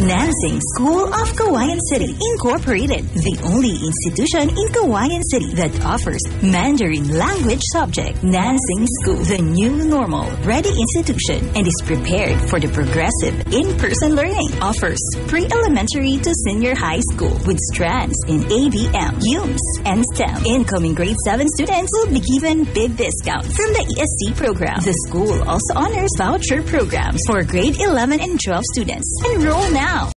Nansing School of Cauayan City Incorporated, the only institution in Cauayan City that offers Mandarin language subject. Nansing School, the new normal, ready institution, and is prepared for the progressive in-person learning. Offers pre-elementary to senior high school with strands in ABM, UMS, and STEM. Incoming grade 7 students will be given big discount from the ESD program. The school also honors voucher programs for grade 11 and 12 students. Enroll now.